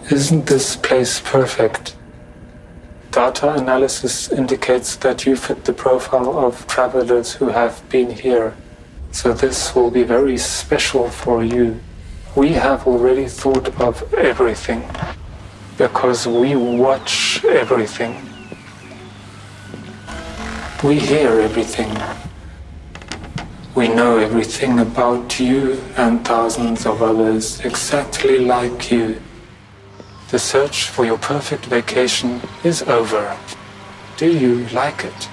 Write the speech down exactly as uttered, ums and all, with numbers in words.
Isn't this place perfect? Data analysis indicates that you fit the profile of travelers who have been here. So this will be very special for you. We have already thought of everything, because we watch everything. We hear everything. We know everything about you and thousands of others exactly like you. The search for your perfect vacation is over. Do you like it?